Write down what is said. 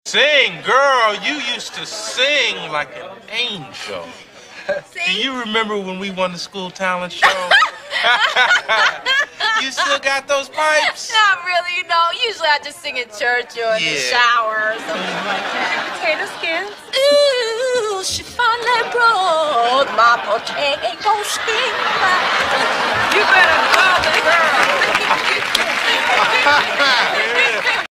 Sing, girl, you used to sing like an angel. Do you remember when we won the school talent show? You still got those pipes? Not really, you know. Usually I just sing in church or in the shower or something like that. Potato skins. Ooh, she finally broke my potato skin. You better call the girl.